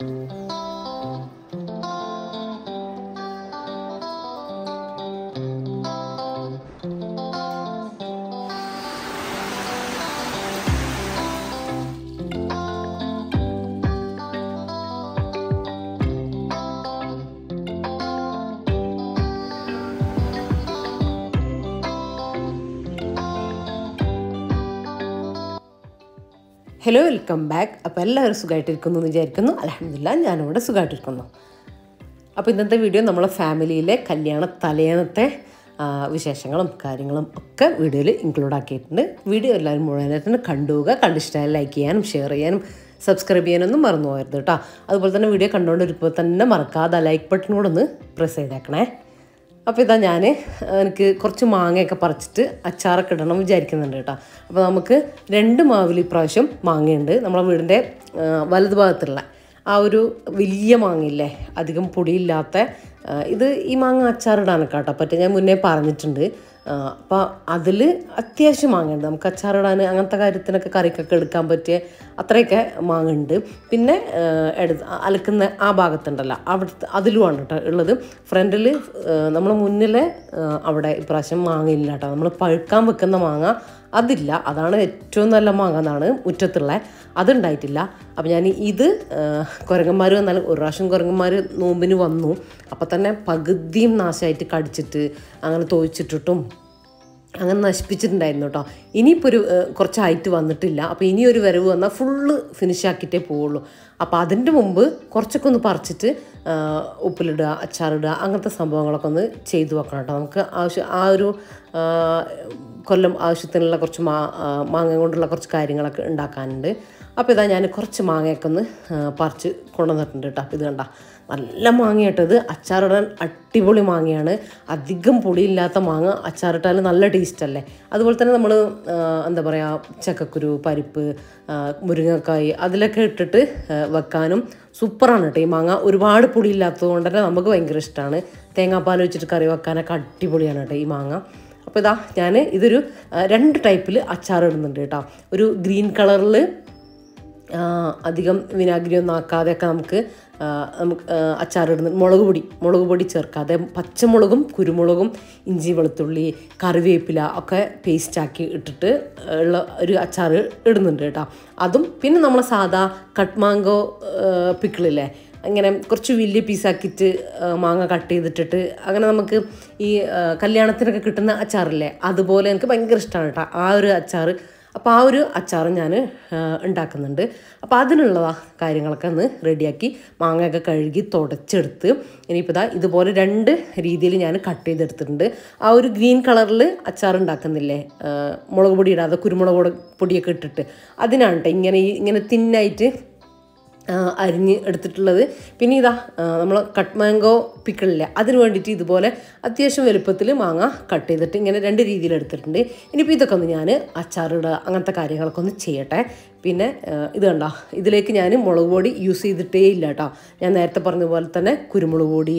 Hello, welcome back. അപ്പോൾ എല്ലാവരും സുഖമായിട്ടിരിക്കുന്നു എന്ന് വിചാരിക്കുന്നു. അൽഹംദുലില്ലാഹ് ഞാനിവിടെ സുഖമായിട്ടിരിക്കുന്നു. അപ്പോൾ ഇന്നത്തെ വീഡിയോ നമ്മളെ ഫാമിലിയിലെ കല്യാണ തലേന്നത്തെ വിശേഷങ്ങളും കാര്യങ്ങളും ഒക്കെ വീഡിയോയിൽ ഇൻക്ലൂഡ് ആക്കിയിട്ടുണ്ട്. വീഡിയോ എല്ലാവരും മുഴുവനായിട്ട് കണ്ടുപോവുക. കണ്ടിഷ്ടമായി ലൈക്ക് ചെയ്യാനും ഷെയർ ചെയ്യാനും സബ്സ്ക്രൈബ് ചെയ്യാനൊന്നും മറന്നു പോകരുത് കേട്ടോ. അതുപോലെ തന്നെ വീഡിയോ കണ്ടുകൊണ്ടിരിക്കുമ്പോൾ തന്നെ മറക്കാതെ ലൈക്ക് ബട്ടൺ കൂടെ ഒന്ന് പ്രസ് ചെയ്തേക്കണേ. അപ്പോൾ ഇതാ എനിക്ക് കുറച്ച് മാങ്ങയൊക്കെ പറിച്ചിട്ട് അച്ചാറൊക്കെ ഇടണം വിചാരിക്കുന്നുണ്ട് കേട്ടോ. അപ്പോൾ നമുക്ക് 2 മാവിൽ ഇപ്രാവശ്യം മാങ്ങയുണ്ട്. നമ്മളെ വീടിൻ്റെ വലതു ഭാഗത്തുള്ള ആ ഒരു വലിയ മാങ്ങയില്ലേ, അധികം പൊടിയില്ലാത്ത ഇത്. ഈ മാങ്ങ അച്ചാറിടാനൊക്കെ കേട്ടോ പറ്റും. ഞാൻ മുന്നേ പറഞ്ഞിട്ടുണ്ട്. അപ്പോൾ അതിൽ അത്യാവശ്യം മാങ്ങയുണ്ട്. നമുക്ക് അച്ചാറിടാൻ അങ്ങനത്തെ കാര്യത്തിനൊക്കെ കറിക്കൊക്കെ എടുക്കാൻ പറ്റിയ അത്രയൊക്കെ മാങ്ങ ഉണ്ട്. പിന്നെ അലക്കുന്ന ആ ഭാഗത്തുണ്ടല്ലോ, അവിടുത്തെ അതിലുമാണ് കേട്ടോ ഉള്ളത്. ഫ്രണ്ടിൽ നമ്മൾ മുന്നിലെ അവിടെ ഇപ്രാവശ്യം മാങ്ങ ഇല്ല കേട്ടോ. നമ്മൾ പഴുക്കാൻ വെക്കുന്ന മാങ്ങ അതില്ല. അതാണ് ഏറ്റവും നല്ല മാങ്ങ എന്നാണ് മുറ്റത്തുള്ള. അതുണ്ടായിട്ടില്ല. അപ്പോൾ ഞാൻ ഇത് കുരങ്ങന്മാർ വന്നാൽ, ഒരു പ്രാവശ്യം കുരങ്ങന്മാർ നോമ്പിന് വന്നു. അപ്പോൾ തന്നെ പകുതിയും നാശമായിട്ട് കടിച്ചിട്ട് അങ്ങനെ തോച്ചിട്ടിട്ടും അങ്ങനെ നശിപ്പിച്ചിട്ടുണ്ടായിരുന്നു കേട്ടോ. ഇനിയിപ്പോൾ കുറച്ചായിട്ട് വന്നിട്ടില്ല. അപ്പോൾ ഇനിയൊരു വരവ് വന്നാൽ ഫുള്ള് ഫിനിഷാക്കിയിട്ടേ പോവുള്ളൂ. അപ്പോൾ അതിൻ്റെ മുമ്പ് കുറച്ചൊക്കെ ഒന്ന് പറിച്ചിട്ട് ഉപ്പിലിടുക, അച്ചാറിടുക, അങ്ങനത്തെ സംഭവങ്ങളൊക്കെ ഒന്ന് ചെയ്തു വെക്കണം കേട്ടോ. നമുക്ക് ആ ഒരു കൊല്ലം ആവശ്യത്തിനുള്ള കുറച്ച് മാങ്ങ കൊണ്ടുള്ള കുറച്ച് കാര്യങ്ങളൊക്കെ ഉണ്ടാക്കാനുണ്ട്. അപ്പോൾ ഇതാ ഞാൻ കുറച്ച് മാങ്ങയൊക്കെ ഒന്ന് പറിച്ച് കൊണ്ടുവന്നിട്ടുണ്ട് കേട്ടോ. അപ്പോൾ ഇത് കണ്ട നല്ല മാങ്ങയിട്ടത്. അച്ചാറിടാൻ അടിപൊളി മാങ്ങയാണ്. അധികം പൊടിയില്ലാത്ത മാങ്ങ അച്ചാറിട്ടാൽ നല്ല ടേസ്റ്റല്ലേ. അതുപോലെ തന്നെ നമ്മൾ എന്താ പറയുക, ചക്കക്കുരു, പരിപ്പ്, മുരിങ്ങക്കായ് അതിലൊക്കെ ഇട്ടിട്ട് വെക്കാനും സൂപ്പറാണ് കേട്ടോ ഈ മാങ്ങ. ഒരുപാട് പൊടിയില്ലാത്തത് കൊണ്ട് തന്നെ നമുക്ക് ഭയങ്കര ഇഷ്ടമാണ്. തേങ്ങാപ്പാൽ വെച്ചിട്ട് കറി വെക്കാനൊക്കെ അടിപൊളിയാണ് കേട്ടോ ഈ മാങ്ങ. അപ്പോൾ ഇതാ ഇതൊരു 2 ടൈപ്പിൽ അച്ചാറിടുന്നുണ്ട് കേട്ടോ. ഒരു ഗ്രീൻ കളറിൽ അധികം വിനാഗിരിയൊന്നും ആക്കാതെയൊക്കെ നമുക്ക് അച്ചാറിടുന്നത്. മുളക് പൊടി ചേർക്കാതെ പച്ചമുളകും കുരുമുളകും ഇഞ്ചി വെളുത്തുള്ളി കറിവേപ്പില ഒക്കെ പേസ്റ്റാക്കി ഇട്ടിട്ട് ഉള്ള ഒരു അച്ചാർ ഇടുന്നുണ്ട് കേട്ടോ. അതും പിന്നെ നമ്മളെ സാധാ കട്ട് മാങ്കോ പിക്കിളില്ലേ, അങ്ങനെ കുറച്ച് വലിയ പീസാക്കിയിട്ട് മാങ്ങ കട്ട് ചെയ്തിട്ടിട്ട് അങ്ങനെ നമുക്ക് ഈ കല്യാണത്തിനൊക്കെ കിട്ടുന്ന അച്ചാറില്ലേ, അതുപോലെ എനിക്ക് ഭയങ്കര ഇഷ്ടമാണ് കേട്ടോ ആ ഒരു അച്ചാർ. അപ്പോൾ ആ ഒരു അച്ചാർ ഞാൻ ഉണ്ടാക്കുന്നുണ്ട്. അപ്പോൾ അതിനുള്ള കാര്യങ്ങളൊക്കെ ഒന്ന് റെഡിയാക്കി മാങ്ങയൊക്കെ കഴുകി തുടച്ചെടുത്ത് ഇനിയിപ്പോൾ ഇതുപോലെ 2 രീതിയിൽ ഞാൻ കട്ട് ചെയ്തെടുത്തിട്ടുണ്ട്. ആ ഒരു ഗ്രീൻ കളറിൽ അച്ചാർ ഉണ്ടാക്കുന്നില്ലേ, മുളക് പൊടി ഇടാതെ കുരുമുളക് പൊടിയൊക്കെ ഇട്ടിട്ട്, അതിനാണ് കേട്ടോ ഇങ്ങനെ തിന്നായിട്ട് അരിഞ്ഞ് എടുത്തിട്ടുള്ളത്. പിന്നെ നമ്മൾ കട്ട് മാങ്കോ പിക്കിളില്ല, അതിന് വേണ്ടിയിട്ട് ഇതുപോലെ അത്യാവശ്യം വലുപ്പത്തിൽ മാങ്ങ കട്ട് ചെയ്തിട്ട് ഇങ്ങനെ 2 രീതിയിൽ എടുത്തിട്ടുണ്ട്. ഇനിയിപ്പോൾ ഇതൊക്കെ ഒന്ന് ഞാൻ അച്ചാറിടുക അങ്ങനത്തെ കാര്യങ്ങളൊക്കെ ഒന്ന് ചെയ്യട്ടെ. പിന്നെ ഇത് കണ്ടോ, ഇതിലേക്ക് ഞാൻ മുളക് പൊടി യൂസ് ചെയ്തിട്ടേ ഇല്ല കേട്ടോ. ഞാൻ നേരത്തെ പറഞ്ഞ പോലെ തന്നെ കുരുമുളക് പൊടി,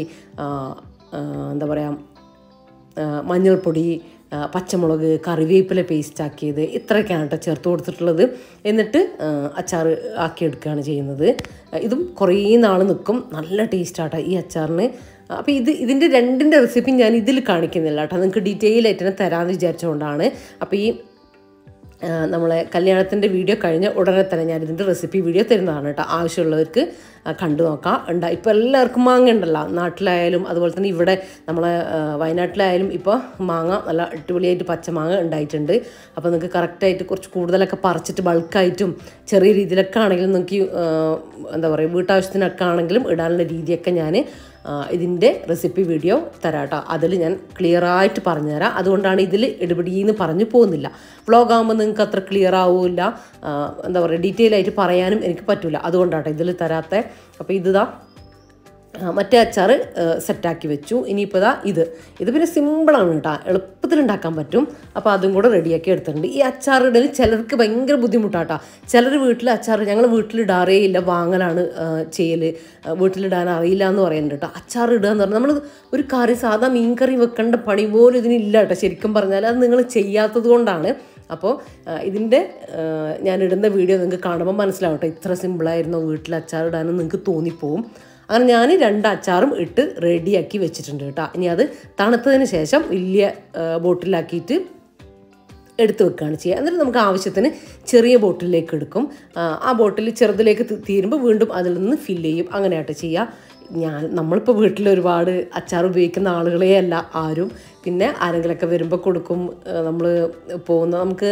എന്താ പറയുക, മഞ്ഞൾപ്പൊടി, പച്ചമുളക്, കറിവേപ്പില പേസ്റ്റാക്കിയത്, ഇത്രയൊക്കെയാണ് കേട്ടോ ചേർത്ത് കൊടുത്തിട്ടുള്ളത്. എന്നിട്ട് അച്ചാർ ആക്കിയെടുക്കുകയാണ് ചെയ്യുന്നത്. ഇതും കുറേ നാൾ നിൽക്കും. നല്ല ടേസ്റ്റാട്ടോ ഈ അച്ചാറിന്. അപ്പോൾ ഇതിൻ്റെ 2ൻ്റെ റെസിപ്പി ഞാൻ ഇതിൽ കാണിക്കുന്നില്ല കേട്ടോ. നിങ്ങൾക്ക് ഡീറ്റെയിൽ ആയിട്ട് തന്നെ തരാമെന്ന് വിചാരിച്ചുകൊണ്ടാണ്. അപ്പോൾ ഈ നമ്മളെ കല്യാണത്തിൻ്റെ വീഡിയോ കഴിഞ്ഞ ഉടനെ തന്നെ ഞാൻ ഇതിൻ്റെ റെസിപ്പി വീഡിയോ തരുന്നതാണ് കേട്ടോ. ആവശ്യമുള്ളവർക്ക് കണ്ടു നോക്കാം. ഇപ്പോൾ എല്ലാവർക്കും മാങ്ങ ഉണ്ടല്ലോ, നാട്ടിലായാലും അതുപോലെ തന്നെ ഇവിടെ നമ്മളെ വയനാട്ടിലായാലും ഇപ്പോൾ മാങ്ങ നല്ല അടിപൊളിയായിട്ട് പച്ചമാങ്ങ ഉണ്ടായിട്ടുണ്ട്. അപ്പോൾ നിങ്ങൾക്ക് കറക്റ്റായിട്ട് കുറച്ച് കൂടുതലൊക്കെ പറിച്ചിട്ട് ബൾക്കായിട്ടും ചെറിയ രീതിയിലൊക്കെ ആണെങ്കിലും നിങ്ങൾക്ക് എന്താ പറയുക, വീട്ടാവശ്യത്തിനൊക്കെ ആണെങ്കിലും ഇടാനുള്ള രീതിയൊക്കെ ഞാൻ ഇതിൻ്റെ റെസിപ്പി വീഡിയോ തരാം കേട്ടോ. അതിൽ ഞാൻ ക്ലിയറായിട്ട് പറഞ്ഞുതരാം. അതുകൊണ്ടാണ് ഇതിൽ ഇടപെടിയെന്ന് പറഞ്ഞു പോകുന്നില്ല. വ്ളോഗാകുമ്പോൾ നിങ്ങൾക്ക് അത്ര ക്ലിയർ ആവില്ല, എന്താ പറയുക, ഡീറ്റെയിൽ ആയിട്ട് പറയാനും എനിക്ക് പറ്റില്ല. അതുകൊണ്ടാട്ടോ ഇതിൽ തരാത്ത. അപ്പോൾ മറ്റേ അച്ചാർ സെറ്റാക്കി വെച്ചു. ഇനിയിപ്പോൾ ഇത് പിന്നെ സിമ്പിളാണ് കേട്ടോ, എളുപ്പത്തിൽ ഉണ്ടാക്കാൻ പറ്റും. അപ്പോൾ അതും കൂടെ റെഡിയാക്കി എടുത്തിട്ടുണ്ട്. ഈ അച്ചാറിടൽ ചിലർക്ക് ഭയങ്കര ബുദ്ധിമുട്ടാട്ടോ. ചിലർ അച്ചാർ ഞങ്ങൾ വീട്ടിലിടാറേ ഇല്ല, വാങ്ങലാണ് ചെയ്യൽ. വീട്ടിലിടാൻ അറിയില്ല എന്ന് പറയുന്നുണ്ട് കേട്ടോ. അച്ചാർ ഇടുക എന്ന് പറഞ്ഞാൽ നമ്മൾ ഒരു കറി, സാധാ മീൻ കറി വെക്കേണ്ട പണി പോലും ഇതിനില്ല കേട്ടോ. ശരിക്കും പറഞ്ഞാൽ അത് നിങ്ങൾ ചെയ്യാത്തത് കൊണ്ടാണ് അപ്പോൾ ഇതിൻ്റെ ഞാനിടുന്ന വീഡിയോ നിങ്ങൾക്ക് കാണുമ്പോൾ മനസ്സിലാവട്ടെ, ഇത്ര സിമ്പിളായിരുന്നോ വീട്ടിൽ അച്ചാറിടാനും നിങ്ങൾക്ക് തോന്നിപ്പോവും. അങ്ങനെ ഞാൻ 2 അച്ചാറും ഇട്ട് റെഡിയാക്കി വെച്ചിട്ടുണ്ട് കേട്ടോ. ഇനി അത് തണുത്തതിന് ശേഷം വലിയ ബോട്ടിലാക്കിയിട്ട് എടുത്ത് വെക്കുകയാണ് ചെയ്യുക. എന്നിട്ട് നമുക്ക് ആവശ്യത്തിന് ചെറിയ ബോട്ടിലേക്ക് എടുക്കും. ആ ബോട്ടിൽ ചെറുതിലേക്ക് തീരുമ്പോൾ വീണ്ടും അതിൽ നിന്ന് ഫില്ല് ചെയ്യും. അങ്ങനെയായിട്ട് ചെയ്യുക. നമ്മളിപ്പോൾ വീട്ടിൽ ഒരുപാട് അച്ചാർ ഉപയോഗിക്കുന്ന ആളുകളേ അല്ല ആരും. പിന്നെ ആരെങ്കിലുമൊക്കെ വരുമ്പോൾ കൊടുക്കും. നമ്മൾ നമുക്ക്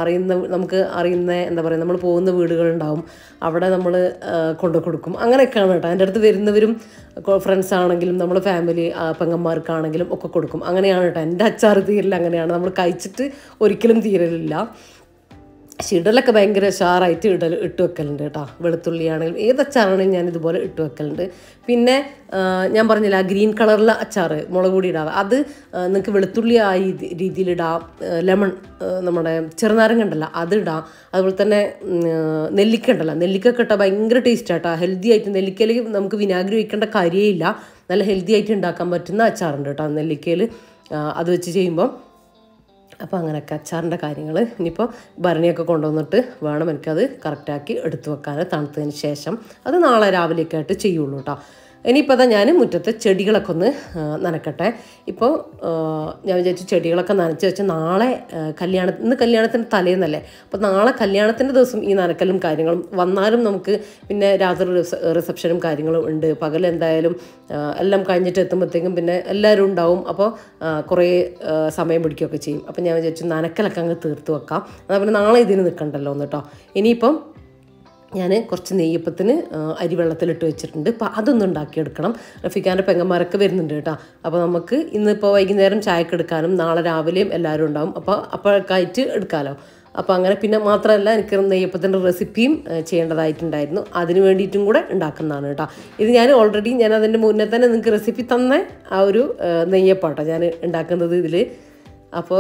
അറിയുന്ന എന്താ പറയുക, നമ്മൾ പോകുന്ന വീടുകളുണ്ടാവും, അവിടെ നമ്മൾ കൊണ്ടു കൊടുക്കും. അങ്ങനെയൊക്കെയാണ് കേട്ടോ. എൻ്റെ അടുത്ത് വരുന്നവരും ഫ്രണ്ട്സ് ആണെങ്കിലും നമ്മൾ ഫാമിലി പെങ്ങന്മാർക്കാണെങ്കിലും ഒക്കെ കൊടുക്കും. അങ്ങനെയാണ് കേട്ടോ. എൻ്റെ അച്ചാർ തീരൽ അങ്ങനെയാണ്. നമ്മൾ കഴിച്ചിട്ട് ഒരിക്കലും തീരലില്ല. ഇടലൊക്കെ ഭയങ്കര ഉഷാറായിട്ട് ഇട്ട് വെക്കലുണ്ട് കേട്ടോ. വെളുത്തുള്ളി ആണെങ്കിലും ഏത് അച്ചാറാണെങ്കിലും ഞാൻ ഇതുപോലെ ഇട്ട് വെക്കലുണ്ട്. പിന്നെ ഞാൻ പറഞ്ഞില്ല, ഗ്രീൻ കളറിലെ അച്ചാർ മുളക് പൊടി ഇടാം. അത് നിങ്ങൾക്ക് വെളുത്തുള്ളി ആ രീതിയിലിടാം. ലെമൺ, നമ്മുടെ ചെറുനാരങ്ങ ഉണ്ടല്ലോ അതിടാം. അതുപോലെ തന്നെ നെല്ലിക്ക ഉണ്ടല്ലോ, നെല്ലിക്ക ഇട്ടാൽ ഭയങ്കര ടേസ്റ്റാട്ടോ. ഹെൽത്തി ആയിട്ട് നെല്ലിക്കയിൽ നമുക്ക് വിനാഗിരി വയ്ക്കേണ്ട കാര്യമില്ല. നല്ല ഹെൽത്തി ആയിട്ട് ഉണ്ടാക്കാൻ പറ്റുന്ന അച്ചാറുണ്ട് കേട്ടോ നെല്ലിക്കയിൽ, അത് വെച്ച് ചെയ്യുമ്പോൾ. അപ്പോൾ അങ്ങനെയൊക്കെ അച്ചാറിൻ്റെ കാര്യങ്ങൾ. ഇനിയിപ്പോൾ ഭരണിയൊക്കെ കൊണ്ടുവന്നിട്ട് വേണം എനിക്കത് കറക്റ്റാക്കി എടുത്തു വെക്കാൻ. തണുത്തതിന് ശേഷം അത് നാളെ രാവിലെയൊക്കെ ആയിട്ട് ചെയ്യുള്ളൂ കേട്ടോ. ഇനിയിപ്പോൾ അതാ ഞാൻ മുറ്റത്തെ ചെടികളൊക്കെ ഒന്ന് നനക്കട്ടെ. ഇപ്പോൾ ഞാൻ വിചാരിച്ചു ചെടികളൊക്കെ നനച്ച് വെച്ച് നാളെ ഇന്ന് കല്യാണത്തിൻ്റെ തലേന്നല്ലേ, അപ്പോൾ നാളെ കല്യാണത്തിൻ്റെ ദിവസം ഈ നനക്കലും കാര്യങ്ങളും വന്നാലും നമുക്ക് പിന്നെ രാത്രി റിസപ്ഷനും കാര്യങ്ങളും ഉണ്ട്. പകൽ എന്തായാലും എല്ലാം കഴിഞ്ഞിട്ട് എത്തുമ്പോഴത്തേക്കും പിന്നെ എല്ലാവരും ഉണ്ടാവും. അപ്പോൾ കുറേ സമയം പിടിക്കുകയൊക്കെ ചെയ്യും. അപ്പോൾ ഞാൻ വിചാരിച്ചു നനക്കലൊക്കെ അങ്ങ് തീർത്ത് വെക്കാം. എന്നാൽ പിന്നെ നാളെ ഇതിന് നിൽക്കണ്ടല്ലോ ഒന്ന് കേട്ടോ. ഇനിയിപ്പം ഞാൻ കുറച്ച് നെയ്യപ്പത്തിന് അരി വെള്ളത്തിലിട്ട് വെച്ചിട്ടുണ്ട്. അപ്പോൾ അതൊന്നും ഉണ്ടാക്കിയെടുക്കണം. റഫീഖാൻ്റെ പെങ്ങന്മാരൊക്കെ വരുന്നുണ്ട് കേട്ടോ. അപ്പോൾ നമുക്ക് ഇന്നിപ്പോൾ വൈകുന്നേരം ചായക്ക് എടുക്കാനും നാളെ രാവിലെയും എല്ലാവരും ഉണ്ടാവും. അപ്പോൾ അപ്പോഴൊക്കെയായിട്ട് എടുക്കാമല്ലോ. അപ്പോൾ അങ്ങനെ പിന്നെ മാത്രമല്ല എനിക്ക് നെയ്യപ്പത്തിൻ്റെ റെസിപ്പിയും ചെയ്യേണ്ടതായിട്ടുണ്ടായിരുന്നു. അതിന് വേണ്ടിയിട്ടും കൂടെ ഉണ്ടാക്കുന്നതാണ് കേട്ടോ. ഇത് ഞാൻ അതിൻ്റെ മുന്നേ തന്നെ നിങ്ങൾക്ക് റെസിപ്പി തന്ന ആ ഒരു നെയ്യപ്പാട്ടോ ഞാൻ ഉണ്ടാക്കുന്നത് ഇതിൽ. അപ്പോൾ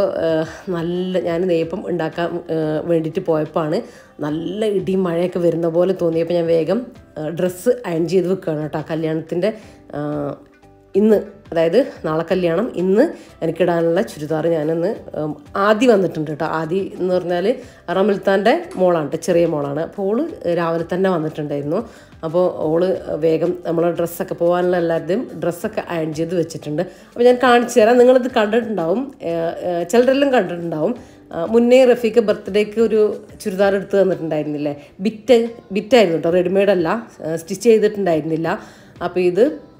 ഞാൻ നെയ്യപ്പം ഉണ്ടാക്കാൻ വേണ്ടിയിട്ട് പോയപ്പോഴാണ് നല്ല ഇടിയും മഴയൊക്കെ വരുന്ന പോലെ തോന്നിയപ്പോൾ ഞാൻ വേഗം ഡ്രസ്സ് അയൺ ചെയ്ത് വെക്കുകയാണ് കേട്ടോ. കല്യാണത്തിൻ്റെ ഇന്ന്, അതായത് നാളെ കല്യാണം, ഇന്ന് എനിക്കിടാനുള്ള ചുരിദാർ ഞാനിന്ന് ആദ്യം വന്നിട്ടുണ്ട് കേട്ടോ. ആദ്യം എന്ന് പറഞ്ഞാൽ റമിൽത്താൻ്റെ മോളാണ് കേട്ടോ, ചെറിയ മോളാണ്. അപ്പോൾ ഓള് രാവിലെ തന്നെ വന്നിട്ടുണ്ടായിരുന്നു. അപ്പോൾ ഓള് വേഗം നമ്മളെ ഡ്രസ്സൊക്കെ പോകാനുള്ള എല്ലാവരുടെയും ഡ്രസ്സൊക്കെ അയൺ ചെയ്ത് വെച്ചിട്ടുണ്ട്. അപ്പോൾ ഞാൻ കാണിച്ചു തരാം. നിങ്ങളിത് കണ്ടിട്ടുണ്ടാവും, ചിലരെല്ലാം കണ്ടിട്ടുണ്ടാവും. മുന്നേ റഫീഖ് ബർത്ത്ഡേക്ക് ഒരു ചുരിദാർ എടുത്ത് തന്നിട്ടുണ്ടായിരുന്നില്ലേ, ബിറ്റായിരുന്നു കേട്ടോ, റെഡിമെയ്ഡല്ല, സ്റ്റിച്ച് ചെയ്തിട്ടുണ്ടായിരുന്നില്ല. അപ്പോൾ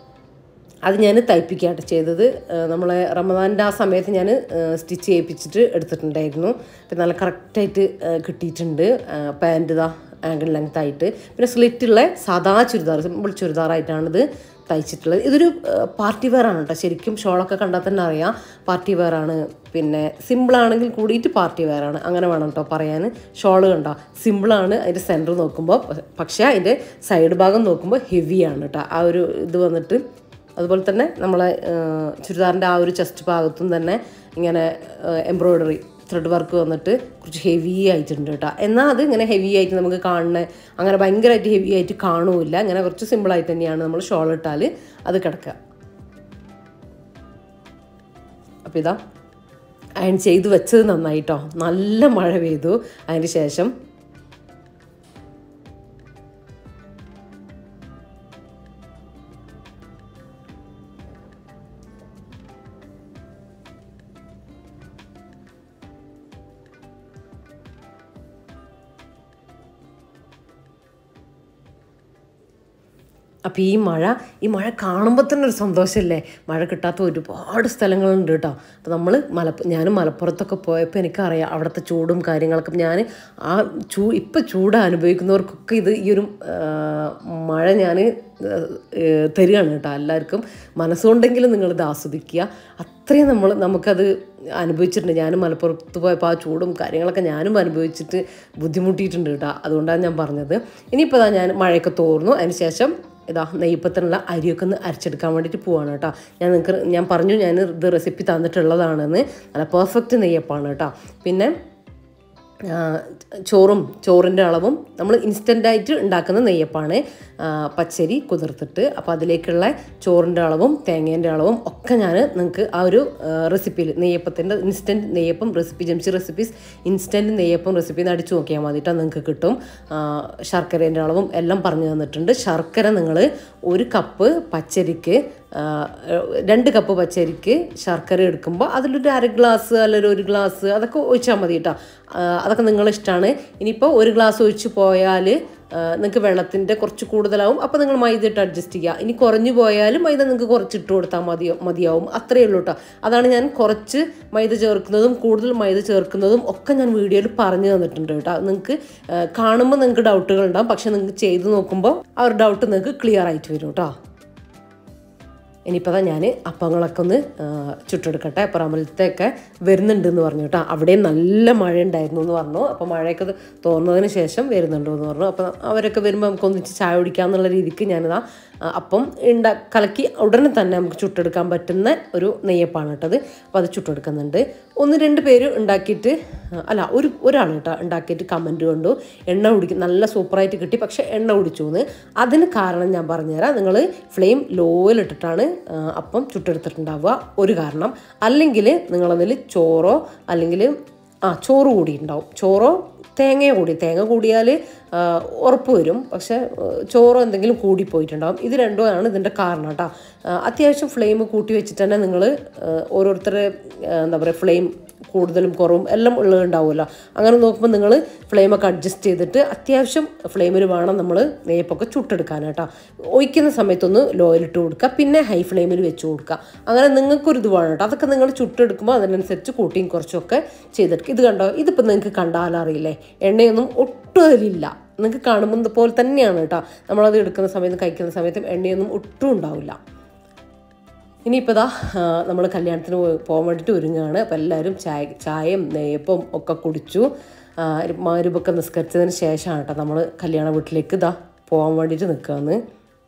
അത് ഞാൻ തയ്പ്പിക്കുകയാണ് ചെയ്തത്. നമ്മളെ റമദാൻ്റെ ആ സമയത്ത് ഞാൻ സ്റ്റിച്ച് ചെയ്യിപ്പിച്ചിട്ട് എടുത്തിട്ടുണ്ടായിരുന്നു. അപ്പം നല്ല കറക്റ്റായിട്ട് കിട്ടിയിട്ടുണ്ട്. പാൻറ്റ് ഇതാ ആങ്കിൾ ലെങ്ത് ആയിട്ട്. പിന്നെ സ്ലിറ്റുള്ള സാധാ ചുരിദാർ, സിമ്പിൾ ചുരിദാറായിട്ടാണിത് തയ്ച്ചിട്ടുള്ളത്. ഇതൊരു പാർട്ടി വെയർ ആണ് കേട്ടോ. ശരിക്കും ഷോളൊക്കെ കണ്ടാൽ തന്നെ അറിയാം പാർട്ടി വെയർ ആണ്. പിന്നെ സിമ്പിളാണെങ്കിൽ കൂടിയിട്ട് പാർട്ടി വെയർ ആണ്, അങ്ങനെ വേണം കേട്ടോ പറയാൻ. ഷോള് കണ്ടോ സിമ്പിളാണ് അതിൻ്റെ സെൻറ്റർ നോക്കുമ്പോൾ, പക്ഷേ അതിൻ്റെ സൈഡ് ഭാഗം നോക്കുമ്പോൾ ഹെവിയാണ് കേട്ടോ. ആ ഒരു ഇത് വന്നിട്ട് അതുപോലെ തന്നെ നമ്മളെ ചുരിദാറിൻ്റെ ആ ഒരു ചെസ്റ്റ് ഭാഗത്തും തന്നെ ഇങ്ങനെ എംബ്രോയ്ഡറി ത്രെഡ് വർക്ക് വന്നിട്ട് കുറച്ച് ഹെവി ആയിട്ടുണ്ട് കേട്ടോ. എന്നാൽ അത് ഇങ്ങനെ ഹെവി ആയിട്ട് നമുക്ക് അങ്ങനെ ഭയങ്കരമായിട്ട് ഹെവി ആയിട്ട് കാണുമില്ല. ഇങ്ങനെ കുറച്ച് സിമ്പിളായിട്ട് തന്നെയാണ് നമ്മൾ ഷോൾ ഇട്ടാൽ അത് കിടക്കുക. അപ്പോൾ ഇതാ അയൺ ചെയ്ത് വെച്ചത് നന്നായിട്ടോ. നല്ല മഴ പെയ്തു. അതിന് ശേഷം അപ്പോൾ ഈ മഴ കാണുമ്പോൾ തന്നെ ഒരു സന്തോഷമല്ലേ. മഴ കിട്ടാത്ത ഒരുപാട് സ്ഥലങ്ങളുണ്ട് കേട്ടോ. അപ്പോൾ ഞാനും മലപ്പുറത്തൊക്കെ പോയപ്പോൾ എനിക്കറിയാം അവിടുത്തെ ചൂടും കാര്യങ്ങളൊക്കെ. ഞാൻ ഇപ്പം ചൂട് അനുഭവിക്കുന്നവർക്കൊക്കെ ഈ ഒരു മഴ ഞാൻ തരികയാണ് കേട്ടോ. എല്ലാവർക്കും മനസ്സുകൊണ്ടെങ്കിലും നിങ്ങളിത് ആസ്വദിക്കുക. അത്രയും നമുക്കത് അനുഭവിച്ചിട്ടുണ്ട്. ഞാനും മലപ്പുറത്ത് പോയപ്പോൾ ആ ചൂടും കാര്യങ്ങളൊക്കെ ഞാനും അനുഭവിച്ചിട്ട് ബുദ്ധിമുട്ടിയിട്ടുണ്ട് കേട്ടോ. അതുകൊണ്ടാണ് ഞാൻ പറഞ്ഞത്. ഇനിയിപ്പോൾ ഞാൻ മഴയൊക്കെ തോർന്നു. അതിന് ശേഷം നെയ്യപ്പത്തിനുള്ള അരിയൊക്കെ ഒന്ന് അരച്ചെടുക്കാൻ വേണ്ടിയിട്ട് പോവാണ് കേട്ടോ. ഞാൻ പറഞ്ഞു ഇത് റെസിപ്പി തന്നിട്ടുള്ളതാണെന്ന്. നല്ല പെർഫെക്റ്റ് നെയ്യപ്പാണ് കേട്ടോ. പിന്നെ ചോറിൻ്റെ അളവും നമ്മൾ ഇൻസ്റ്റൻ്റായിട്ട് ഉണ്ടാക്കുന്ന നെയ്യപ്പാണ്. പച്ചരി കുതിർത്തിട്ട് അപ്പോൾ അതിലേക്കുള്ള ചോറിൻ്റെ അളവും തേങ്ങേൻ്റെ അളവും ഒക്കെ ഞാൻ നിങ്ങൾക്ക് ആ ഒരു റെസിപ്പിയിൽ നെയ്യപ്പത്തിൻ്റെ instant neyyappam recipe Jamshi recipes instant neyyappam റെസിപ്പിന്ന് അടിച്ചു നോക്കിയാൽ മതിയിട്ട് നിങ്ങൾക്ക് കിട്ടും. ശർക്കരേൻ്റെ അളവും എല്ലാം പറഞ്ഞു തന്നിട്ടുണ്ട്. ശർക്കര നിങ്ങൾ 1 കപ്പ് പച്ചരിക്ക് 2 കപ്പ് പച്ചരിക്ക് ശർക്കര എടുക്കുമ്പോൾ അതിലൊരു 1/2 ഗ്ലാസ് അല്ലെങ്കിൽ 1 ഗ്ലാസ് അതൊക്കെ ഒഴിച്ചാൽ മതി കേട്ടോ. അതൊക്കെ നിങ്ങളിഷ്ടമാണ്. ഇനിയിപ്പോൾ 1 ഗ്ലാസ് ഒഴിച്ച് പോയാൽ നിങ്ങൾക്ക് വെള്ളത്തിൻ്റെ കുറച്ച് കൂടുതലാവും. അപ്പോൾ നിങ്ങൾ മൈദ ഇട്ട് അഡ്ജസ്റ്റ് ചെയ്യുക. ഇനി കുറഞ്ഞു പോയാലും മൈദ നിങ്ങൾക്ക് കുറച്ചിട്ട് കൊടുത്താൽ മതിയാവും. അത്രയേ ഉള്ളൂ കേട്ടോ. അതാണ് ഞാൻ കുറച്ച് മൈദ ചേർക്കുന്നതും കൂടുതൽ മൈദ ചേർക്കുന്നതും ഒക്കെ ഞാൻ വീഡിയോയിൽ പറഞ്ഞു തന്നിട്ടുണ്ട് കേട്ടോ. നിങ്ങൾക്ക് കാണുമ്പോൾ നിങ്ങൾക്ക് ഡൗട്ടുകൾ ഉണ്ടാവും, പക്ഷെ നിങ്ങൾക്ക് ചെയ്ത് നോക്കുമ്പോൾ ആ ഒരു ഡൗട്ട് നിങ്ങൾക്ക് ക്ലിയർ ആയിട്ട് വരും കേട്ടോ. ഇനിയിപ്പോൾ ഞാൻ അപ്പങ്ങളൊക്കെ ഒന്ന് ചുട്ടെടുക്കട്ടെ. അപ്പോൾ റമലത്തെയൊക്കെ വരുന്നുണ്ടെന്ന് പറഞ്ഞു കേട്ടോ. അവിടെയും നല്ല മഴ ഉണ്ടായിരുന്നു എന്ന് പറഞ്ഞു. അപ്പോൾ മഴയൊക്കെ തോന്നുന്നതിന് ശേഷം വരുന്നുണ്ടോ എന്ന് പറഞ്ഞു. അപ്പോൾ അവരൊക്കെ വരുമ്പോൾ നമുക്കൊന്നിച്ച് ചായ കുടിക്കാമെന്നുള്ള രീതിക്ക് ഞാനിതാ അപ്പം കലക്കി ഉടനെ തന്നെ നമുക്ക് ചുട്ടെടുക്കാൻ പറ്റുന്ന ഒരു നെയ്യപ്പാണ് കേട്ടത്. അപ്പോൾ അത് ചുട്ടെടുക്കുന്നുണ്ട്. 1-2 പേര് ഉണ്ടാക്കിയിട്ട് ഒരാൾ കേട്ടോ ഉണ്ടാക്കിയിട്ട് കമൻറ്റ് കണ്ടു, എണ്ണ കുടിക്കും നല്ല സൂപ്പറായിട്ട് കിട്ടി, പക്ഷേ എണ്ണ കുടിച്ചു എന്ന്. അതിന് കാരണം ഞാൻ പറഞ്ഞുതരാം. നിങ്ങൾ ഫ്ലെയിം ലോയിലിട്ടിട്ടാണ് അപ്പം ചുട്ടെടുത്തിട്ടുണ്ടാവുക ഒരു കാരണം. അല്ലെങ്കിൽ നിങ്ങളതിൽ ചോറോ അല്ലെങ്കിൽ ചോറ് കൂടി ഉണ്ടാവും. ചോറോ തേങ്ങ കൂടിയാൽ ഉറപ്പ് വരും, പക്ഷേ ചോറോ എന്തെങ്കിലും കൂടിപ്പോയിട്ടുണ്ടാവും. ഇത് രണ്ടുമാണ് ഇതിൻ്റെ കാരണം കേട്ടോ. അത്യാവശ്യം ഫ്ലെയിം കൂട്ടി വെച്ചിട്ട് തന്നെ നിങ്ങൾ ഓരോരുത്തരുടെ എന്താ പറയുക ഫ്ലെയിം കൂടുതലും കുറവും എല്ലാം ഉള്ളതുണ്ടാവുമല്ലോ. അങ്ങനെ നോക്കുമ്പോൾ നിങ്ങൾ ഫ്ലെയിമൊക്കെ അഡ്ജസ്റ്റ് ചെയ്തിട്ട് അത്യാവശ്യം ഫ്ലെയിമിൽ വേണം നമ്മൾ നെയ്യപ്പൊക്കെ ചുട്ടെടുക്കാൻ കേട്ടോ. ഒഴിക്കുന്ന സമയത്തൊന്ന് ലോയിലിട്ട് കൊടുക്കുക, പിന്നെ ഹൈ ഫ്ലെയിമിൽ വെച്ച് കൊടുക്കുക. അങ്ങനെ നിങ്ങൾക്കൊരിത് വേണം കേട്ടോ. അതൊക്കെ നിങ്ങൾ ചുട്ടെടുക്കുമ്പോൾ അതിനനുസരിച്ച് കൂട്ടിയും കുറച്ചൊക്കെ ചെയ്തെടുക്കുക. ഇത് കണ്ടോ, ഇതിപ്പോൾ നിങ്ങൾക്ക് കണ്ടാലറിയില്ലേ, എണ്ണയൊന്നും ഒട്ടും അതിലില്ല. നിങ്ങൾക്ക് കാണുമ്പോൾ പോലെ തന്നെയാണ് കേട്ടോ. നമ്മളത് എടുക്കുന്ന സമയത്തും കഴിക്കുന്ന സമയത്തും എണ്ണയൊന്നും ഒട്ടും ഉണ്ടാവില്ല. ഇനിയിപ്പോൾ നമ്മൾ കല്യാണത്തിന് പോകാൻ വേണ്ടിയിട്ട് ഒരുങ്ങുകയാണ്. അപ്പോൾ എല്ലാവരും ചായയും നെയ്യപ്പം ഒക്കെ കുടിച്ചു. മഗ്‌രിബൊക്കെ നിസ്കരിച്ചതിന് ശേഷമാണ് കേട്ടോ നമ്മൾ കല്യാണ വീട്ടിലേക്ക് പോകാൻ വേണ്ടിയിട്ട് നിൽക്കുകയെന്ന്.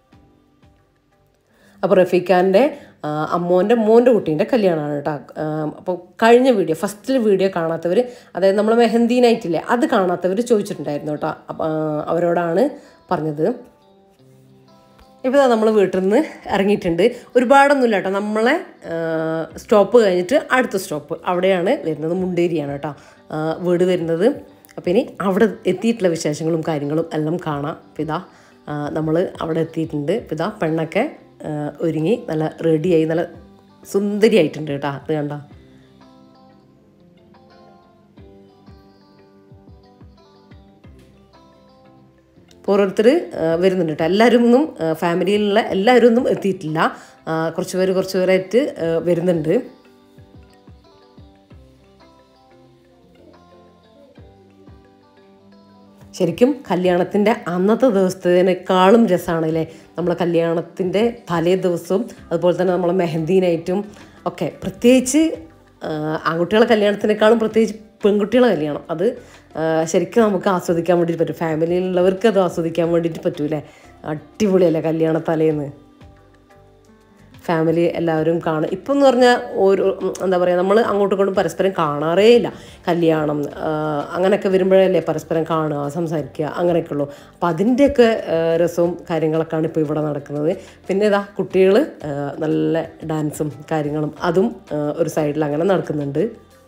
അപ്പോൾ റഫീഖാൻ്റെ മോൻ്റെ കുട്ടീൻ്റെ കല്യാണമാണ് കേട്ടോ. അപ്പോൾ കഴിഞ്ഞ ഫസ്റ്റിൽ വീഡിയോ കാണാത്തവർ, അതായത് നമ്മൾ മെഹന്തി നൈറ്റില്ലേ, അത് കാണാത്തവർ ചോദിച്ചിട്ടുണ്ടായിരുന്നു കേട്ടോ. അവരോടാണ് പറഞ്ഞത്. ഇപ്പോൾ നമ്മൾ വീട്ടിൽ നിന്ന് ഇറങ്ങിയിട്ടുണ്ട്. ഒരുപാടൊന്നുമില്ല കേട്ടോ. നമ്മളെ സ്റ്റോപ്പ് കഴിഞ്ഞിട്ട് അടുത്ത സ്റ്റോപ്പ് അവിടെയാണ് വരുന്നത്. മുണ്ടേരിയാണ് കേട്ടോ വീട് വരുന്നത്. അപ്പോൾ ഇനി അവിടെ എത്തിയിട്ടുള്ള വിശേഷങ്ങളും കാര്യങ്ങളും എല്ലാം കാണാം. അപ്പോൾ നമ്മൾ അവിടെ എത്തിയിട്ടുണ്ട്. ഇപ്പോൾ പെണ്ണൊക്കെ ഒരുങ്ങി നല്ല റെഡിയായി നല്ല സുന്ദരിയായിട്ടുണ്ട് കേട്ടോ. അത് കണ്ടോ. ഓരോരുത്തർ വരുന്നുണ്ട് കേട്ടോ. എല്ലാവരും ഒന്നും ഫാമിലിയിലുള്ള എല്ലാവരും ഒന്നും എത്തിയിട്ടില്ല. കുറച്ച് പേരായിട്ട് വരുന്നുണ്ട്. ശരിക്കും കല്യാണത്തിൻ്റെ അന്നത്തെ ദിവസത്തിനേക്കാളും രസമാണല്ലേ നമ്മളെ കല്യാണത്തിൻ്റെ തലേ ദിവസവും അതുപോലെ തന്നെ നമ്മളെ മെഹന്തി നൈറ്റും ഒക്കെ. പ്രത്യേകിച്ച് ആൺകുട്ടികളെ കല്യാണത്തിനേക്കാളും പ്രത്യേകിച്ച് പെൺകുട്ടികളെ കല്യാണം അത് ശരിക്കും നമുക്ക് ആസ്വദിക്കാൻ വേണ്ടിയിട്ട് പറ്റും. ഫാമിലിയിലുള്ളവർക്ക് അത് ആസ്വദിക്കാൻ വേണ്ടിയിട്ട് പറ്റൂലേ. അടിപൊളിയല്ലേ കല്യാണ തലേന്ന്. ഫാമിലി എല്ലാവരും കാണും. ഇപ്പം എന്ന് പറഞ്ഞാൽ എന്താ പറയുക, നമ്മൾ അങ്ങോട്ടും ഇങ്ങോട്ടും പരസ്പരം കാണാറേ ഇല്ല. കല്യാണം അങ്ങനെയൊക്കെ വരുമ്പോഴല്ലേ പരസ്പരം കാണുക, സംസാരിക്കുക, അങ്ങനെയൊക്കെ ഉള്ളൂ. അപ്പോൾ അതിൻ്റെയൊക്കെ രസവും കാര്യങ്ങളൊക്കെയാണ് ഇപ്പോൾ ഇവിടെ നടക്കുന്നത്. പിന്നെ കുട്ടികൾ നല്ല ഡാൻസും കാര്യങ്ങളും അതും ഒരു സൈഡിൽ അങ്ങനെ നടക്കുന്നുണ്ട്.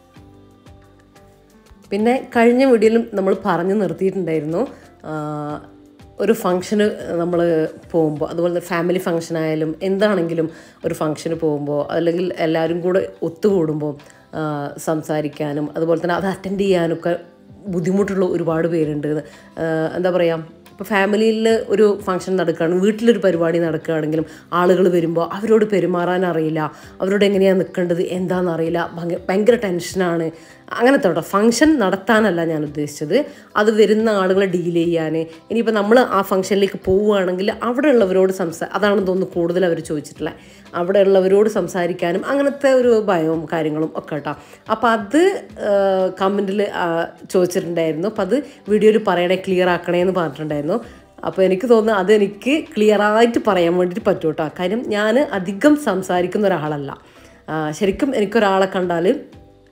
പിന്നെ കഴിഞ്ഞ വീഡിയോയിലും നമ്മൾ പറഞ്ഞു നിർത്തിയിട്ടുണ്ടായിരുന്നു, ഒരു ഫംഗ്ഷന് നമ്മൾ പോകുമ്പോൾ, അതുപോലെ ഫാമിലി ഫംഗ്ഷനായാലും എന്താണെങ്കിലും ഒരു ഫംഗ്ഷന് പോകുമ്പോൾ അല്ലെങ്കിൽ എല്ലാവരും കൂടെ ഒത്തുകൂടുമ്പോൾ സംസാരിക്കാനും അതുപോലെ തന്നെ അത് അറ്റൻഡ് ചെയ്യാനൊക്കെ ബുദ്ധിമുട്ടുള്ള ഒരുപാട് പേരുണ്ട്. എന്താ പറയുക, ഇപ്പോൾ ഫാമിലിയിൽ ഒരു ഫംഗ്ഷൻ നടക്കുകയാണ്, വീട്ടിലൊരു പരിപാടി നടക്കുകയാണെങ്കിലും ആളുകൾ വരുമ്പോൾ അവരോട് പെരുമാറാൻ അറിയില്ല, അവരോട് എങ്ങനെയാണ് നിൽക്കേണ്ടത് എന്താണെന്നറിയില്ല, ഭയങ്കര ടെൻഷനാണ്. അങ്ങനത്തെ കേട്ടോ. ഫംഗ്ഷൻ നടത്താനല്ല ഞാൻ ഉദ്ദേശിച്ചത്, അത് വരുന്ന ആളുകളെ ഡീൽ ചെയ്യാൻ. ഇനിയിപ്പോൾ നമ്മൾ ആ ഫംഗ്ഷനിലേക്ക് പോവുകയാണെങ്കിൽ അവിടെ ഉള്ളവരോട് അതാണെന്ന് തോന്നുന്നു കൂടുതൽ അവർ ചോദിച്ചിട്ടുള്ളത്, അവിടെ ഉള്ളവരോട് സംസാരിക്കാനും അങ്ങനത്തെ ഒരു ഭയവും കാര്യങ്ങളും ഒക്കെ കേട്ടോ. അപ്പോൾ അത് കമൻറ്റിൽ ചോദിച്ചിട്ടുണ്ടായിരുന്നു. അപ്പോൾ അത് വീഡിയോയിൽ പറയണേ, ക്ലിയർ ആക്കണേ എന്ന് പറഞ്ഞിട്ടുണ്ടായിരുന്നു. അപ്പോൾ എനിക്ക് തോന്നുന്നു അതെനിക്ക് ക്ലിയറായിട്ട് പറയാൻ വേണ്ടിയിട്ട് പറ്റും കേട്ടോ. കാര്യം ഞാൻ അധികം സംസാരിക്കുന്ന ഒരാളല്ല. ശരിക്കും എനിക്കൊരാളെ കണ്ടാൽ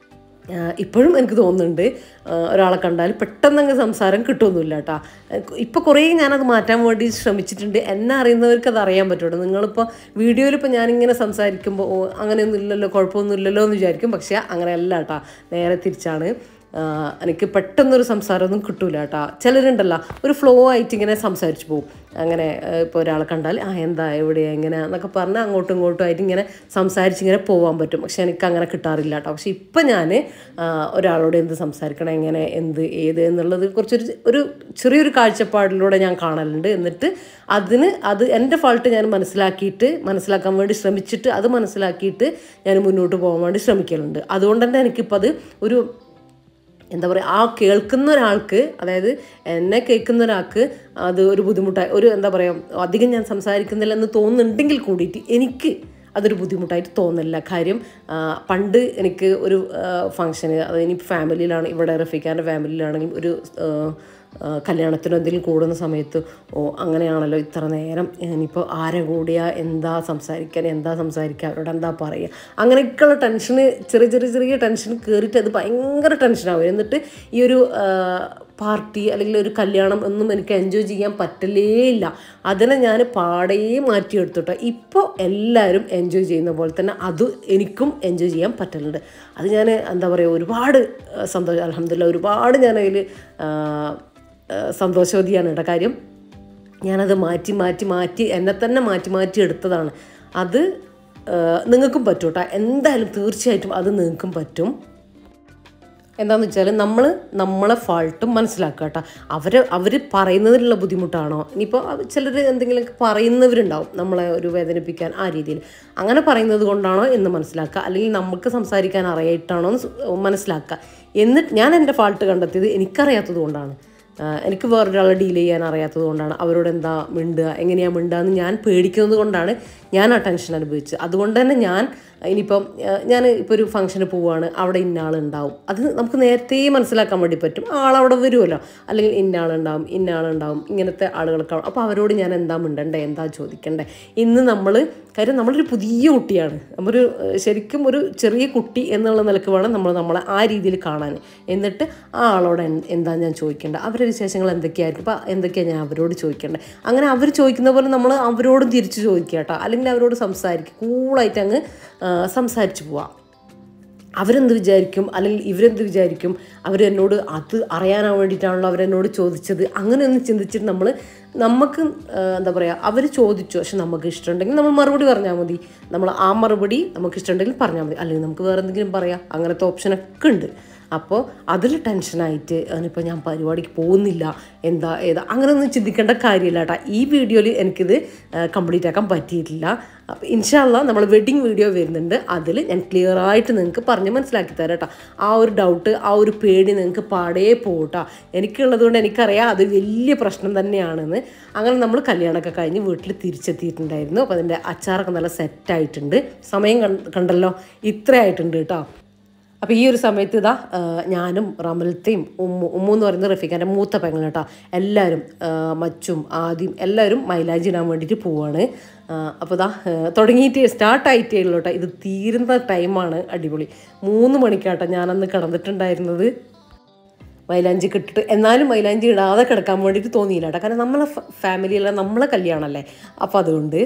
ഇപ്പോഴും എനിക്ക് തോന്നുന്നുണ്ട് ഒരാളെ കണ്ടാൽ പെട്ടെന്നങ്ങ് സംസാരം കിട്ടുമൊന്നുമില്ല കേട്ടോ. ഇപ്പോൾ കുറേ ഞാനത് മാറ്റാൻ വേണ്ടി ശ്രമിച്ചിട്ടുണ്ട്. എന്നെ അറിയുന്നവർക്ക് അത് അറിയാൻ പറ്റുള്ളൂ. നിങ്ങളിപ്പോൾ വീഡിയോയിലിപ്പോൾ ഞാനിങ്ങനെ സംസാരിക്കുമ്പോൾ അങ്ങനെയൊന്നും ഇല്ലല്ലോ, കുഴപ്പമൊന്നുമില്ലല്ലോ എന്ന് വിചാരിക്കും. പക്ഷേ അങ്ങനെയല്ല കേട്ടോ, നേരെ തിരിച്ചാണ്. എനിക്ക് പെട്ടെന്നൊരു സംസാരമൊന്നും കിട്ടൂല കേട്ടോ. ചിലരുണ്ടല്ലോ ഒരു ഫ്ലോ ആയിട്ട് ഇങ്ങനെ സംസാരിച്ച് പോകും. അങ്ങനെ ഇപ്പോൾ ഒരാളെ കണ്ടാൽ എന്താ എവിടെയാണ് എങ്ങനെ എന്നൊക്കെ പറഞ്ഞാൽ അങ്ങോട്ടും ഇങ്ങോട്ടും ആയിട്ട് ഇങ്ങനെ സംസാരിച്ചിങ്ങനെ പോകാൻ പറ്റും. പക്ഷെ എനിക്ക് അങ്ങനെ കിട്ടാറില്ല കേട്ടോ. പക്ഷെ ഇപ്പം ഞാൻ ഒരാളോട് എന്ത് സംസാരിക്കണം, എങ്ങനെ, എന്ത്, ഏത് എന്നുള്ളത് ഒരു ചെറിയൊരു കാഴ്ചപ്പാടിലൂടെ ഞാൻ കാണലുണ്ട്. എന്നിട്ട് അത് എൻ്റെ ഫാൾട്ട് ഞാൻ മനസ്സിലാക്കാൻ വേണ്ടി ശ്രമിച്ചിട്ട് അത് മനസ്സിലാക്കിയിട്ട് ഞാൻ മുന്നോട്ട് പോകാൻ വേണ്ടി ശ്രമിക്കലുണ്ട്. അതുകൊണ്ട് തന്നെ എനിക്കിപ്പോൾ അത് ഒരു എന്താ പറയുക, ആ കേൾക്കുന്ന ഒരാൾക്ക്, അതായത് എന്നെ കേൾക്കുന്ന ഒരാൾക്ക് അത് ഒരു ബുദ്ധിമുട്ടായി, ഒരു എന്താ പറയുക, അധികം ഞാൻ സംസാരിക്കുന്നില്ലെന്ന് തോന്നുന്നുണ്ടെങ്കിൽ കൂടിയിട്ട് എനിക്ക് അതൊരു ബുദ്ധിമുട്ടായിട്ട് തോന്നില്ല. കാര്യം പണ്ട് എനിക്ക് ഒരു ഫങ്ഷന്, അത് ഇനി ഫാമിലിയിലാണ്, ഇവിടെ റഫീഖാൻ്റെ ഫാമിലിയിലാണെങ്കിൽ ഒരു കല്യാണത്തിനോ എന്തെങ്കിലും കൂടുന്ന സമയത്ത് അങ്ങനെയാണല്ലോ ഇത്ര നേരം ഇനിയിപ്പോൾ ആരെ കൂടിയാ, എന്താ സംസാരിക്കുക, അവരോട് എന്താ പറയുക, അങ്ങനെയൊക്കെയുള്ള ടെൻഷന്, ചെറിയ ടെൻഷൻ കയറിയിട്ട് അത് ഭയങ്കര ടെൻഷനാവും. എന്നിട്ട് ഈ ഒരു പാർട്ടി അല്ലെങ്കിൽ ഒരു കല്യാണം ഒന്നും എനിക്ക് എൻജോയ് ചെയ്യാൻ പറ്റലേ ഇല്ല. അതിനെ ഞാൻ പാടേ മാറ്റിയെടുത്തോട്ടെ. ഇപ്പോൾ എല്ലാവരും എൻജോയ് ചെയ്യുന്ന പോലെ തന്നെ അത് എനിക്കും എൻജോയ് ചെയ്യാൻ പറ്റലുണ്ട്. അത് ഞാൻ എന്താ പറയുക, ഒരുപാട് സന്തോഷം, അൽഹംദുലില്ലാ, ഒരുപാട് ഞാനതിൽ സന്തോഷവതിയാണ് കേട്ടോ. കാര്യം ഞാനത് മാറ്റി എന്നെ തന്നെ മാറ്റി എടുത്തതാണ്. അത് നിങ്ങൾക്കും പറ്റും കേട്ടോ. എന്തായാലും തീർച്ചയായിട്ടും അത് നിങ്ങൾക്കും പറ്റും. എന്താണെന്ന് വെച്ചാൽ നമ്മളെ ഫാൾട്ടും മനസ്സിലാക്കുക കേട്ടോ. അവർ പറയുന്നതിലുള്ള ബുദ്ധിമുട്ടാണോ, ഇനിയിപ്പോൾ ചിലർ എന്തെങ്കിലുമൊക്കെ പറയുന്നവരുണ്ടാവും നമ്മളെ ഒരു വേദനിപ്പിക്കാൻ, ആ രീതിയിൽ അങ്ങനെ പറയുന്നത് കൊണ്ടാണോ എന്ന് മനസ്സിലാക്കുക. അല്ലെങ്കിൽ നമുക്ക് സംസാരിക്കാൻ അറിയായിട്ടാണോ എന്ന് മനസ്സിലാക്കുക. എന്നിട്ട് ഞാൻ എൻ്റെ ഫാൾട്ട് കണ്ടെത്തിയത് എനിക്കറിയാത്തത് കൊണ്ടാണ്, എനിക്ക് വേറൊരാളെ ഡീൽ ചെയ്യാൻ അറിയാത്തത് കൊണ്ടാണ്, അവരോട് എന്താ മിണ്ടുക, എങ്ങനെയാണ് മിണ്ടുക എന്ന് ഞാൻ പേടിക്കുന്നത് കൊണ്ടാണ് ഞാൻ ആ ടെൻഷൻ അനുഭവിച്ചത്. അതുകൊണ്ട് തന്നെ ഞാൻ ഇപ്പോൾ ഒരു ഫംഗ്ഷന് പോവുകയാണ്, അവിടെ ഇന്ന ആളുണ്ടാവും, അത് നമുക്ക് നേരത്തെ മനസ്സിലാക്കാൻ വേണ്ടി പറ്റും. ആളവിടെ വരുമല്ലോ, അല്ലെങ്കിൽ ഇന്ന ആളുണ്ടാവും, ഇങ്ങനത്തെ ആളുകൾക്കാവും. അപ്പോൾ അവരോട് ഞാൻ എന്താ മിണ്ടണ്ടേ, എന്താ ചോദിക്കണ്ടേ. ഇന്ന് നമ്മളൊരു പുതിയ കുട്ടിയാണ്, ശരിക്കും ഒരു ചെറിയ കുട്ടി എന്നുള്ള നിലക്ക് വേണം നമ്മളെ ആ രീതിയിൽ കാണാൻ. എന്നിട്ട് ആ ആളോട് എന്താ ഞാൻ ചോദിക്കേണ്ടത്, അവരുടെ വിശേഷങ്ങൾ എന്തൊക്കെയായിരിക്കും, അപ്പോൾ എന്തൊക്കെയാണ് ഞാൻ അവരോട് ചോദിക്കേണ്ടത്. അങ്ങനെ അവർ ചോദിക്കുന്ന പോലെ നമ്മൾ അവരോടും തിരിച്ച് ചോദിക്കുക കേട്ടോ. അല്ലെങ്കിൽ അവരോട് സംസാരിക്കുക, കൂളായിട്ട് അങ്ങ് സംസാരിച്ച് പോവാം. അവരെന്ത് വിചാരിക്കും, അല്ലെങ്കിൽ ഇവരെന്ത് വിചാരിക്കും, അവരെന്നോട് അത് അറിയാനാൻ വേണ്ടിയിട്ടാണല്ലോ അവരെന്നോട് ചോദിച്ചത്, അങ്ങനെയൊന്നും ചിന്തിച്ചിട്ട് നമുക്ക് എന്താ പറയുക, അവർ ചോദിച്ചു പക്ഷെ നമുക്ക് ഇഷ്ടമുണ്ടെങ്കിൽ നമ്മൾ മറുപടി പറഞ്ഞാൽ മതി. നമ്മൾ ആ മറുപടി നമുക്ക് ഇഷ്ടമുണ്ടെങ്കിൽ പറഞ്ഞാൽ മതി, അല്ലെങ്കിൽ നമുക്ക് വേറെ എന്തെങ്കിലും പറയാം. അങ്ങനത്തെ ഓപ്ഷനൊക്കെ ഉണ്ട്. അപ്പോൾ അതിൽ ടെൻഷനായിട്ട് അതിനിപ്പോൾ ഞാൻ പരിപാടിക്ക് പോകുന്നില്ല, ഏതാ അങ്ങനെയൊന്നും ചിന്തിക്കേണ്ട കാര്യമില്ല കേട്ടോ. ഈ വീഡിയോയിൽ എനിക്കിത് കംപ്ലീറ്റ് ആക്കാൻ പറ്റിയിട്ടില്ല. അപ്പോൾ ഇൻഷാ അല്ലാഹ് നമ്മൾ വെഡ്ഡിങ് വീഡിയോ വരുന്നുണ്ട്, അതിൽ ഞാൻ ക്ലിയറായിട്ട് നിങ്ങൾക്ക് പറഞ്ഞ് മനസ്സിലാക്കി തരാം കേട്ടോ. ആ ഒരു ഡൗട്ട്, ആ ഒരു പേടി നിങ്ങൾക്ക് പാടേ പോകട്ടോ. എനിക്കുള്ളത് കൊണ്ട് എനിക്കറിയാം അത് വലിയ പ്രശ്നം തന്നെയാണെന്ന്. അങ്ങനെ നമ്മൾ കല്യാണമൊക്കെ കഴിഞ്ഞ് വീട്ടിൽ തിരിച്ചെത്തിയിട്ടുണ്ടായിരുന്നു. അപ്പോൾ അതിൻ്റെ അച്ചാറൊക്കെ നല്ല സെറ്റായിട്ടുണ്ട്. സമയം കണ്ടല്ലോ, ഇത്രയായിട്ടുണ്ട് കേട്ടോ. അപ്പോൾ ഈ ഒരു സമയത്ത് ഞാനും റമലത്തെയും ഉമ്മു എന്ന് പറയുന്ന റഫീഖാൻ്റെ മൂത്ത പെങ്ങൾ കേട്ടോ, എല്ലാവരും മച്ചും ആദ്യം എല്ലാവരും മൈലാഞ്ചി ഇടാൻ വേണ്ടിയിട്ട് പോവാണ്. അപ്പോൾ സ്റ്റാർട്ടായിട്ടേ ഉള്ളൂ കേട്ടോ. ഇത് തീരുന്ന ടൈമാണ്. അടിപൊളി 3 മണിക്കാട്ടോ ഞാനന്ന് കിടന്നിട്ടുണ്ടായിരുന്നത്. മൈലാഞ്ചി ഇട്ടിട്ട്, എന്നാലും മൈലാഞ്ചി ഇടാതെ കിടക്കാൻ വേണ്ടിയിട്ട് തോന്നിയില്ല കേട്ടോ. കാരണം നമ്മളെ ഫാമിലിയല്ല, നമ്മളെ കല്യാണമല്ലേ. അപ്പോൾ അതുകൊണ്ട്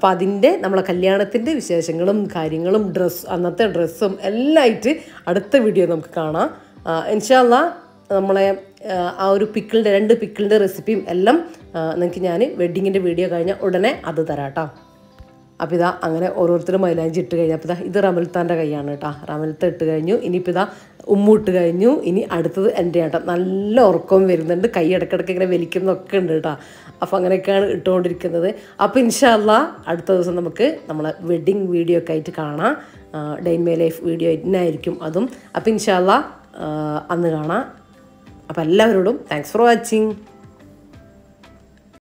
നമ്മളെ കല്യാണത്തിൻ്റെ വിശേഷങ്ങളും കാര്യങ്ങളും അന്നത്തെ ഡ്രസ്സും എല്ലാം ആയിട്ട് അടുത്ത വീഡിയോ നമുക്ക് കാണാം. ഇൻഷാ അല്ലാഹ് നമ്മളെ ആ ഒരു 2 പിക്കിളിൻ്റെ റെസിപ്പിയും എല്ലാം നിങ്ങൾക്ക് ഞാൻ വെഡ്ഡിങ്ങിൻ്റെ വീഡിയോ കഴിഞ്ഞാൽ ഉടനെ അത് തരാം കേട്ടോ. അപ്പോൾ അങ്ങനെ ഓരോരുത്തരും മൈലാഞ്ചി ഇട്ട് കഴിഞ്ഞാൽ അപ്പോൾ ഇത് റമൽത്താൻ്റെ കൈയാണ് കേട്ടോ. റമൽത്ത ഇട്ട് കഴിഞ്ഞു. ഇനിയിപ്പോൾ ഉമ്മു ഇട്ട് കഴിഞ്ഞു. ഇനി അടുത്തത് എൻ്റെ കേട്ടോ. നല്ല ഉറക്കവും വരുന്നുണ്ട്, കൈ ഇടയ്ക്കിടയ്ക്ക് ഇങ്ങനെ വലിക്കുന്നതൊക്കെ ഉണ്ട് കേട്ടോ. അപ്പോൾ അങ്ങനെയൊക്കെയാണ് ഇട്ടുകൊണ്ടിരിക്കുന്നത്. അപ്പോൾ ഇൻഷാ അല്ലാഹ് അടുത്ത ദിവസം നമുക്ക് നമ്മളെ വെഡ്ഡിങ് വീഡിയോ ഒക്കെ ആയിട്ട് കാണാം. Day in my life video ആയിരിക്കും അതും. അപ്പോൾ ഇൻഷാ അല്ലാഹ് അന്ന് കാണാം. അപ്പോൾ എല്ലാവരോടും താങ്ക്സ് ഫോർ വാച്ചിങ്.